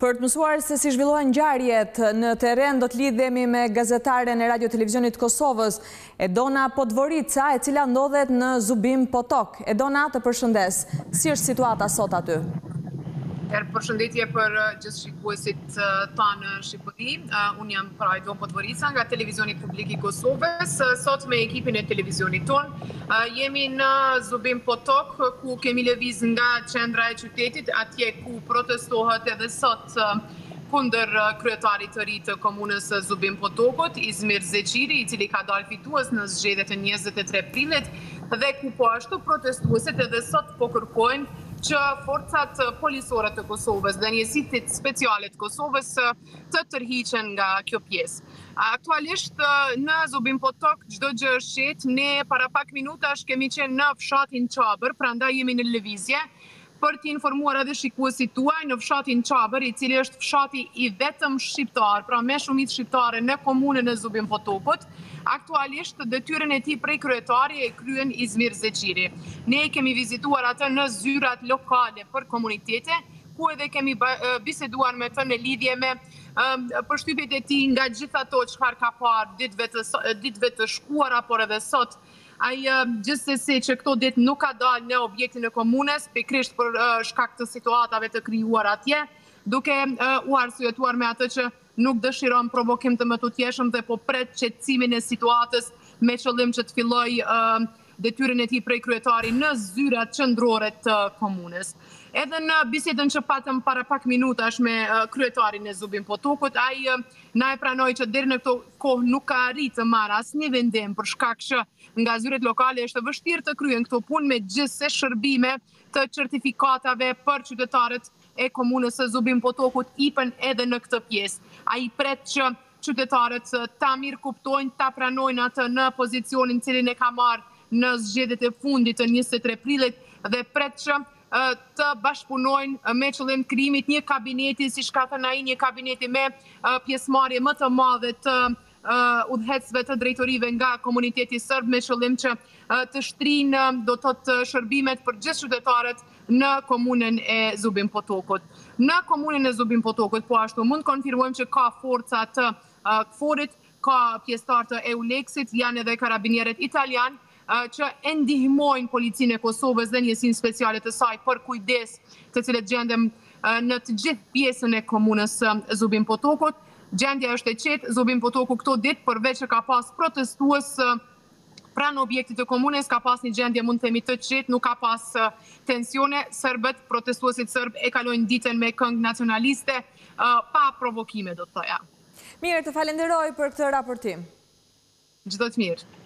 Për të mësuar se si zhvillohen ngjarjet në terren, do të lidhemi me gazetaren e Radio Televizionit Kosovës, Edona Podvorica, e cila ndodhet në Zubim Potok. Edona, të përshëndes. Si është situata sot aty? Përshëndetje për gjithë shikuesit tanë në Shqipëri. Unë jam pra Edona Podvorica nga Televizioni Publik i Kosovës. Sot me ekipin e televizionit tonë. Jemi në Zubim Potok, ku kemi lëviz nga qendra e qytetit, atje ku protestohet edhe sot kundër kryetarit të ri të komunës Zubim Potokut, Izmir Zeqiri, i cili ka dalë fitues në zgjedhjet e 23 prillit, dhe ku po ashtu protestuesit edhe sot po kërkojnë që forcat policore të Kosovës dhe njësitit speciale të Kosovës të tërhiqen nga kjo pjesë. Aktualisht në Zubim Potok çdo gjë është qetë, ne para pak minutash kemi qenë në fshatin Qabër, prandaj jemi në lëvizje për të informuar edhe shikuesit tuaj në fshatin Qabër, i cili është fshati i vetëm shqiptar, pra me shumicë shqiptare në komunën e Zubim Potokut. Aktualisht detyrën e tij prej kryetari e kryen Izmir Zeqiri. Ne kemi vizituar atë në zyrat lokale për komunitete, ku edhe kemi biseduar me të në lidhje me përshtypjet e tij nga gjithë ato çfarë ka parë ditëve të shkuara, por edhe sot. Ai gjithsesi që këto ditë nuk ka dalë në objektin e komunës, pikërisht për shkak të situatave të krijuar atje, duke u arsyetuar me atë që nuk dëshiron provokim të mëtutjeshëm dhe po pret qetësimin e situatës me qëllim që të fillojë detyrën e tij prej kryetari në zyrat qendrore të komunës. Edhe në bisedën që patëm para pak minutash me kryetarin e Zubim Potokut, ai na e pranoi që deri në këtë kohë nuk ka arritë të marrë asnjë vendim për shkak që nga zyret lokale është vështirë të kryen këto punë me gjithsej shërbime të certifikatave për qytetarët e komunës së Zubim Potokut ipen edhe në këtë pjesë. Ai pret që qytetarët ta mirë kuptojnë, ta pranojnë atë në pozicionin cilin e ka marrë në zgjedhjet e fundit të 23 prillit dhe pret që të bashkëpunojnë me qëllim krijimit një kabineti, siç ka thënë ai, një kabineti me pjesëmarrje më të madhe të udhëhecësve të drejtorive nga komuniteti serb, me qëllim që të shtrinë do të thotë shërbimet për gjithë qytetarët në komunën e Zubim Potokut. Në komunën e Zubim Potokut po ashtu mund konfirmojmë që ka forca të KFOR-it, ka pjesëtar të EULEX-it, janë edhe karabinierët italian që e ndihmojnë policinë e Kosovës dhe njësinë speciale të saj për kujdes, të cilët gjendem në të gjithë pjesën e komunës Zubim Potokut. Gjendja është e qetë, Zubim Potoku këto ditë, përveç që ka pas protestues pranë objektit të komunës, ka pas një gjendje mund të themi të qetë, nuk ka pas tensione. Serbët, protestuesit serb e kalojnë ditën me këngë nacionaliste, pa provokime, do të thoja. Mirë, të falenderoj për këtë raportim. Çdo të mirë.